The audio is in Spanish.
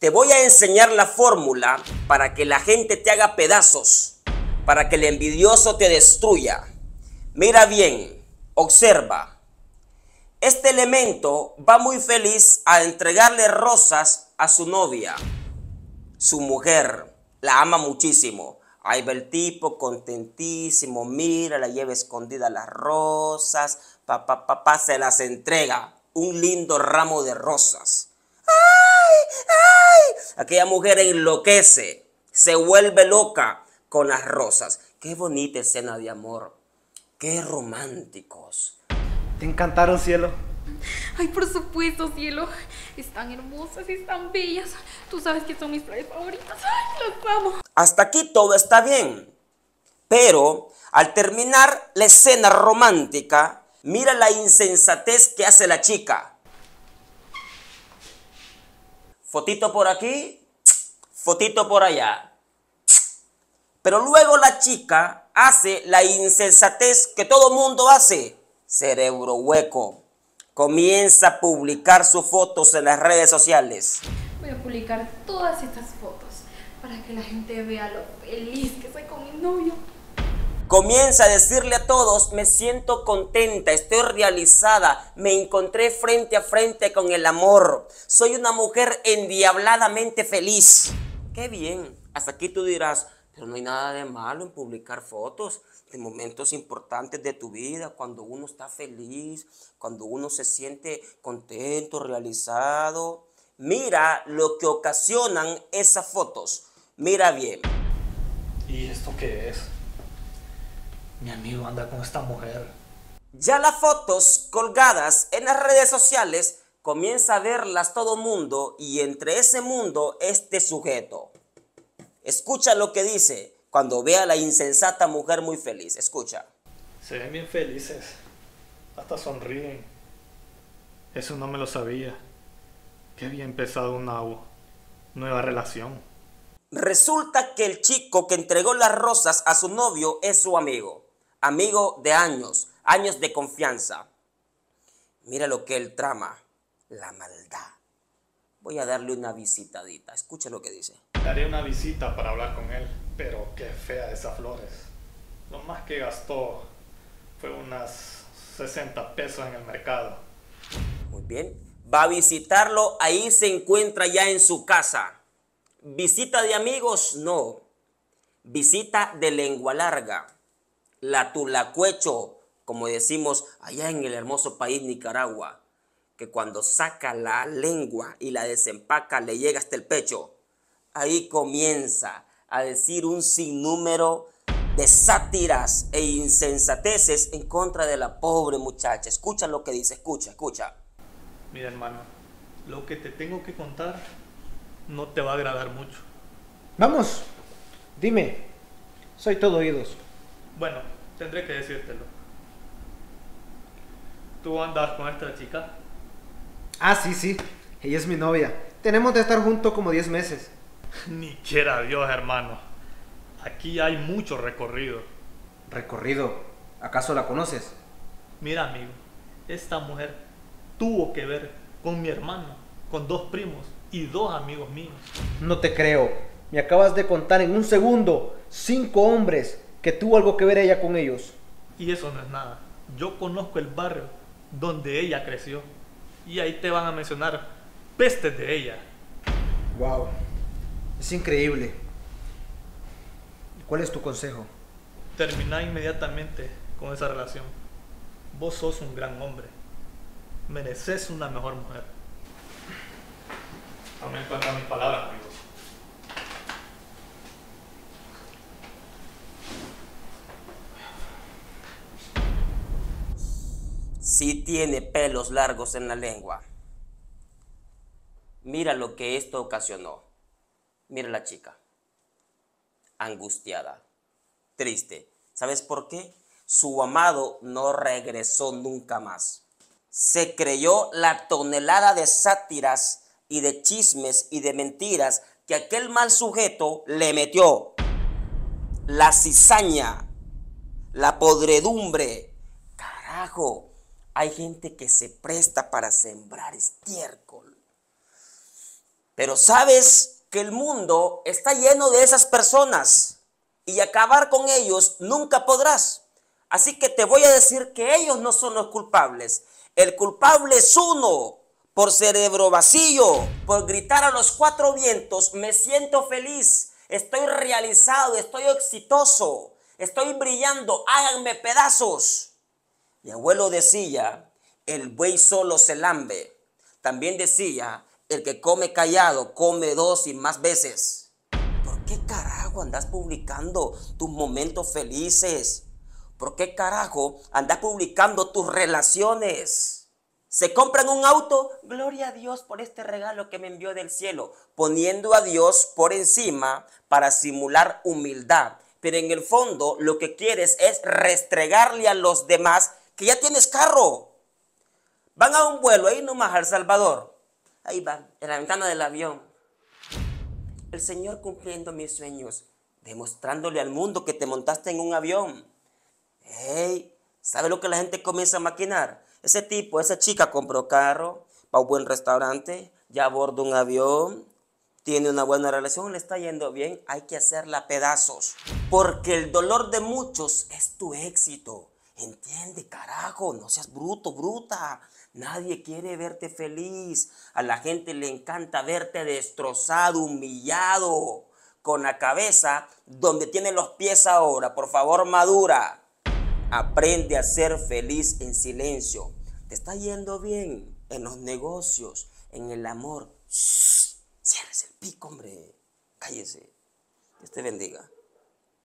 Te voy a enseñar la fórmula para que la gente te haga pedazos, para que el envidioso te destruya. Mira bien, observa. Este elemento va muy feliz a entregarle rosas a su novia, su mujer. La ama muchísimo. Ahí va el tipo contentísimo, mira, la lleva escondida las rosas, se las entrega. Un lindo ramo de rosas. Aquella mujer enloquece, se vuelve loca con las rosas. Qué bonita escena de amor, qué románticos. ¿Te encantaron, cielo? Ay, por supuesto, cielo. Están hermosas y están bellas. Tú sabes que son mis flores favoritas. Ay, las amo. Hasta aquí todo está bien. Pero al terminar la escena romántica, mira la insensatez que hace la chica. Fotito por aquí, fotito por allá. Pero luego la chica hace la insensatez que todo mundo hace. Cerebro hueco. Comienza a publicar sus fotos en las redes sociales. Voy a publicar todas estas fotos para que la gente vea lo feliz que soy con mi novio. Comienza a decirle a todos, me siento contenta, estoy realizada, me encontré frente a frente con el amor. Soy una mujer endiabladamente feliz. Qué bien. Hasta aquí tú dirás, pero no hay nada de malo en publicar fotos de momentos importantes de tu vida, cuando uno está feliz, cuando uno se siente contento, realizado. Mira lo que ocasionan esas fotos. Mira bien. ¿Y esto qué es? Mi amigo anda con esta mujer. Ya las fotos colgadas en las redes sociales comienza a verlas todo mundo y entre ese mundo este sujeto. Escucha lo que dice cuando ve a la insensata mujer muy feliz. Escucha. Se ven bien felices. Hasta sonríen. Eso no me lo sabía. Que había empezado una nueva relación. Resulta que el chico que entregó las rosas a su novio es su amigo. Amigo de años, años de confianza. Mira lo que él trama, la maldad. Voy a darle una visitadita, escucha lo que dice. Daré una visita para hablar con él, pero qué fea esas flores. Lo más que gastó fue unas 60 pesos en el mercado. Muy bien, va a visitarlo, ahí se encuentra ya en su casa. Visita de amigos, no. Visita de lengua larga. La tulacuecho, como decimos allá en el hermoso país Nicaragua, que cuando saca la lengua y la desempaca le llega hasta el pecho. Ahí comienza a decir un sinnúmero de sátiras e insensateces en contra de la pobre muchacha. Escucha lo que dice, escucha. Mira, hermano, lo que te tengo que contar no te va a agradar mucho. Vamos, dime. Soy todo oídos. Bueno, tendré que decírtelo. ¿Tú andas con esta chica? Ah, sí. Ella es mi novia. Tenemos de estar juntos como 10 meses. Ni quiera Dios, hermano. Aquí hay mucho recorrido. ¿Recorrido? ¿Acaso la conoces? Mira, amigo, esta mujer tuvo que ver con mi hermano, con 2 primos y 2 amigos míos. No te creo. Me acabas de contar en un segundo 5 hombres que tuvo algo que ver ella con ellos. Y eso no es nada. Yo conozco el barrio donde ella creció. Y ahí te van a mencionar pestes de ella. Wow. Es increíble. ¿Cuál es tu consejo? Termina inmediatamente con esa relación. Vos sos un gran hombre. Mereces una mejor mujer. Tome en cuenta mis palabras, amigos. Sí tiene pelos largos en la lengua. Mira lo que esto ocasionó. Mira la chica. Angustiada. Triste. ¿Sabes por qué? Su amado no regresó nunca más. Se creyó la tonelada de sátiras y de chismes y de mentiras que aquel mal sujeto le metió. La cizaña, la podredumbre. Carajo, hay gente que se presta para sembrar estiércol. Pero sabes que el mundo está lleno de esas personas y acabar con ellos nunca podrás. Así que te voy a decir que ellos no son los culpables. El culpable es uno, por cerebro vacío, por gritar a los cuatro vientos, me siento feliz, estoy realizado, estoy exitoso, estoy brillando, háganme pedazos. Mi abuelo decía, el buey solo se lambe. También decía, el que come callado come 2 y más veces. ¿Por qué carajo andas publicando tus momentos felices? ¿Por qué carajo andas publicando tus relaciones? Se compran un auto, gloria a Dios por este regalo que me envió del cielo, poniendo a Dios por encima para simular humildad. Pero en el fondo lo que quieres es restregarle a los demás que ya tienes carro. Van a un vuelo ahí nomás a El Salvador. Ahí van, en la ventana del avión. El Señor cumpliendo mis sueños, demostrándole al mundo que te montaste en un avión. Hey, ¿sabe lo que la gente comienza a maquinar? Ese tipo, esa chica compró carro, va a un buen restaurante, ya aborda un avión, tiene una buena relación, le está yendo bien, hay que hacerla a pedazos. Porque el dolor de muchos es tu éxito. Entiende, carajo, no seas bruto, bruta. Nadie quiere verte feliz. A la gente le encanta verte destrozado, humillado, con la cabeza donde tiene los pies ahora. Por favor, madura. Aprende a ser feliz en silencio. Te está yendo bien en los negocios, en el amor. Shh, cierres el pico, hombre. Cállese. Dios te bendiga.